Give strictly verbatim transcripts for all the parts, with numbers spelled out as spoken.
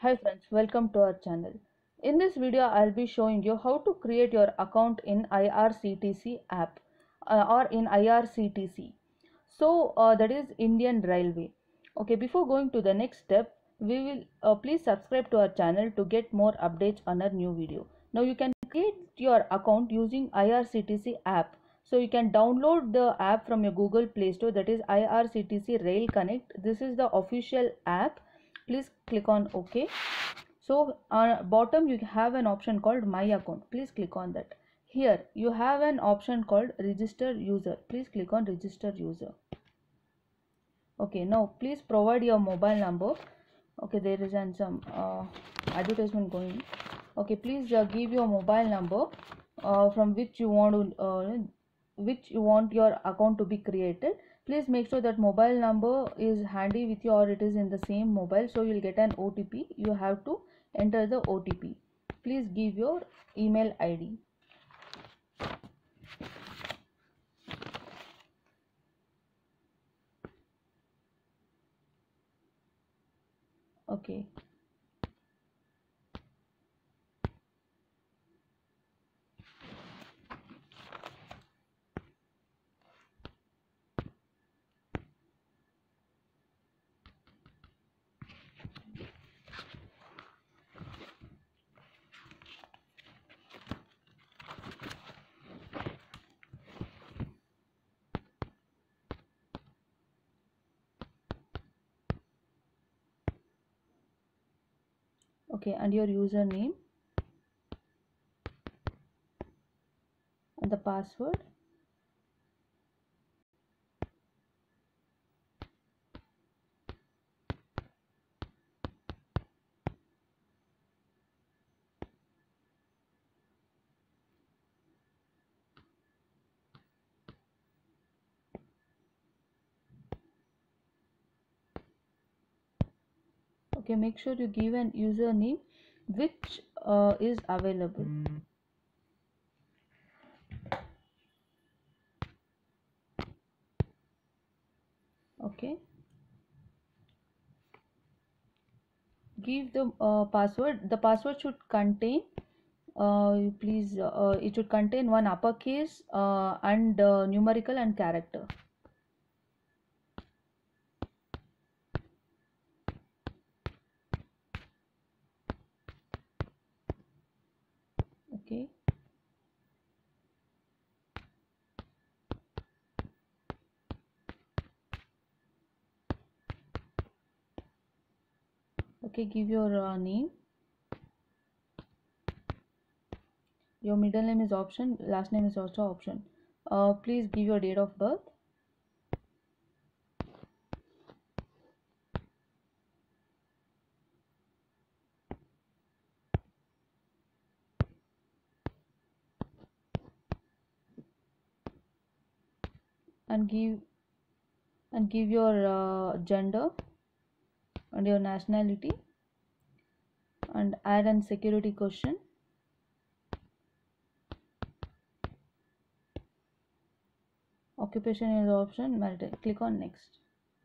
Hi friends, welcome to our channel. In this video, I'll be showing you how to create your account in I R C T C app uh, or in I R C T C. So uh, that is Indian Railway. Okay, before going to the next step, we will uh, please subscribe to our channel to get more updates on our new video. Now you can create your account using I R C T C app. So you can download the app from your Google Play Store, that is I R C T C Rail Connect. This is the official app. Please click on OK. So on bottom you have an option called My Account. Please click on that. Here you have an option called Register User. Please click on Register User. Okay, now please provide your mobile number. Okay, there is an some uh, advertisement going. Okay, please uh, give your mobile number uh, from which you want to uh, which you want your account to be created. Please make sure that mobile number is handy with you or it is in the same mobile, so you'll get an O T P. You have to enter the O T P. Please give your email I D. Okay. Okay, and your username and the password. Okay, make sure you give an username which uh, is available. Okay, give the uh, password. The password should contain uh, please uh, it should contain one uppercase uh, and uh, numerical and character. Okay, okay, give your uh, name. Your middle name is option, last name is also option. Uh, please give your date of birth. And give and give your uh, gender and your nationality, and add an security question. Occupation is option, marital. Click on next.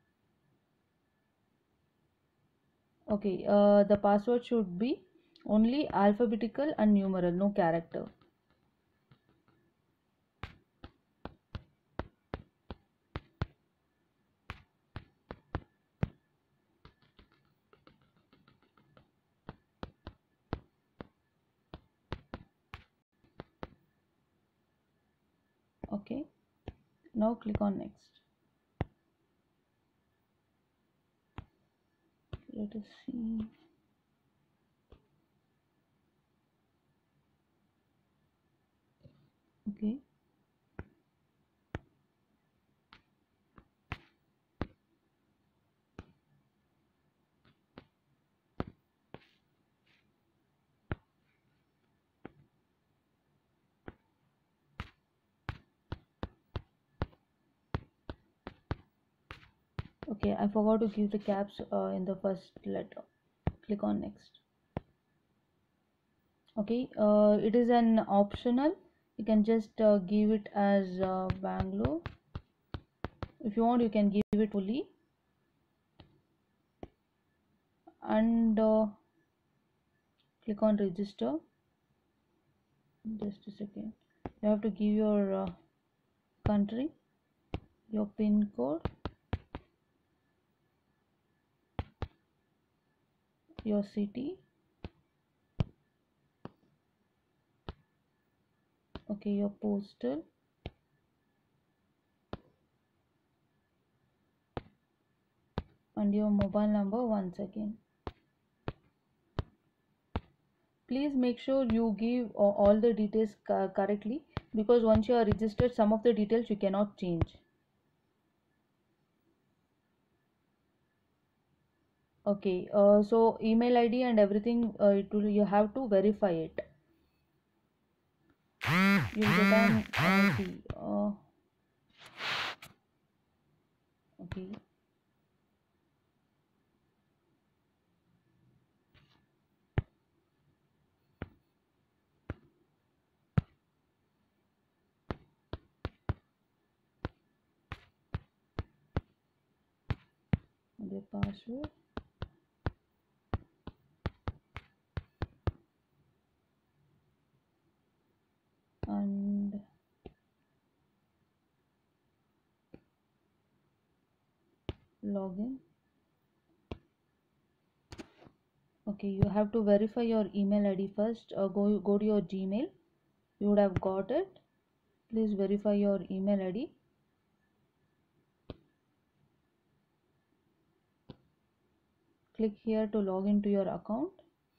Okay, uh, the password should be only alphabetical and numeral, no character. Okay, now click on next. Let us see. Okay, okay, I forgot to give the caps uh, in the first letter. Click on next. Okay, uh, it is an optional. You can just uh, give it as uh, Bangalore. If you want, you can give it fully. And uh, Click on register. Just a second. You have to give your uh, country, your pin code, your city, okay, your postal, and your mobile number once again. Please make sure you give uh, all the details co correctly, because once you are registered, some of the details you cannot change. Okay, uh, so email I D and everything, uh, it will, you have to verify it. You'll get an uh, see, uh, okay. The password. And login. Okay, you have to verify your email I D first. Uh, go go to your Gmail. You would have got it. Please verify your email I D. Click here to log into your account.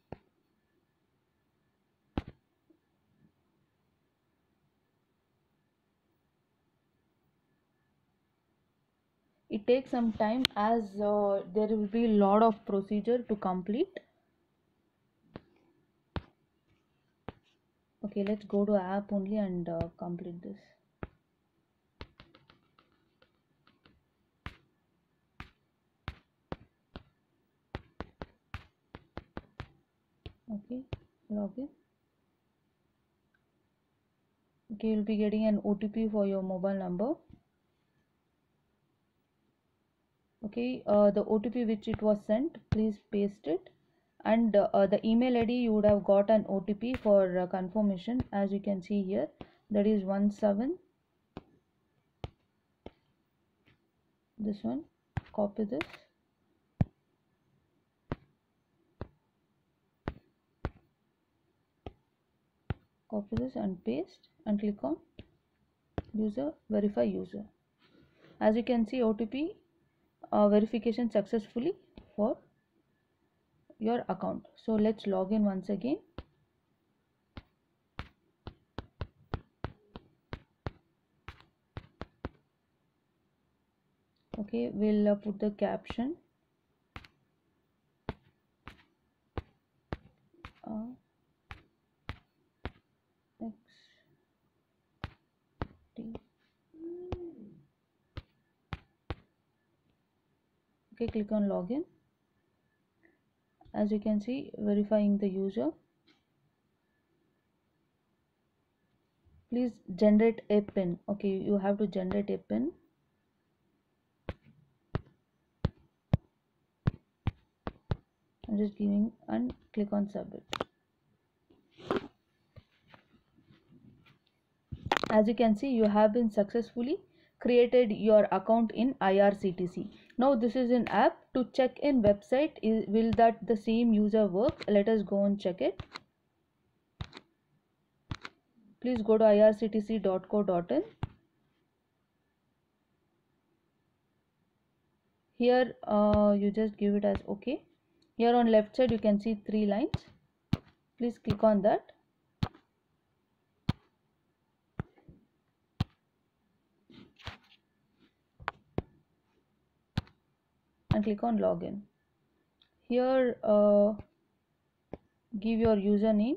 It takes some time, as uh, there will be a lot of procedure to complete. Okay, let's go to app only and uh, complete this. Okay, login. Okay, you'll be getting an O T P for your mobile number. Okay, uh, the O T P which it was sent, please paste it. And uh, the email I D, you would have got an O T P for uh, confirmation, as you can see here, that is one seven. This one, copy this. Copy this and paste, and click on user, verify user. As you can see, O T P uh, verification successfully for your account. So let's log in once again. Okay, we'll uh, put the caption. Uh, X T. Okay, click on login. As you can see, verifying the user. Please generate a pin. Okay, you have to generate a pin. I'm just giving, and click on submit. As you can see, you have been successfully created your account in I R C T C. Now this is an app. To check in website, is will that the same user work? Let us go and check it. Please go to I R C T C dot co dot in. Here uh, you just give it as OK. Here on left side you can see three lines. Please click on that. And click on login. Here uh, give your username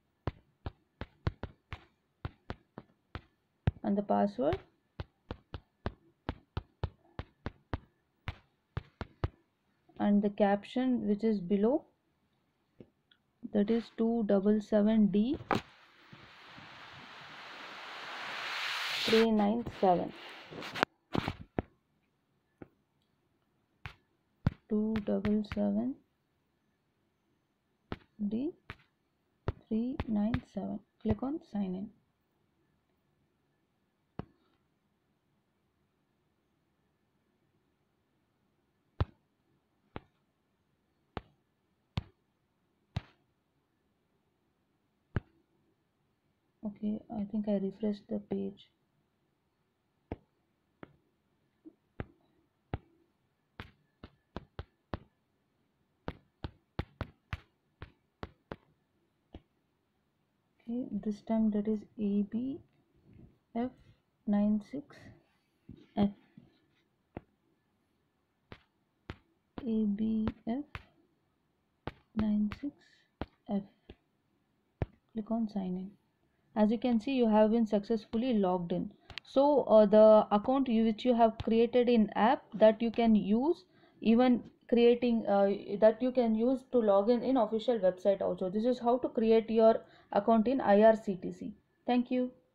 and the password. And the caption which is below, that is two seven seven D three nine seven. two seven seven D three nine seven. Click on sign in. Okay, I think I refreshed the page. Okay, this time that is A B F nine six F. A B F nine six F. Click on sign in. As you can see, you have been successfully logged in. So uh, the account you, which you have created in app, that you can use even creating uh, that you can use to log in in official website also. This is how to create your account in I R C T C. Thank you.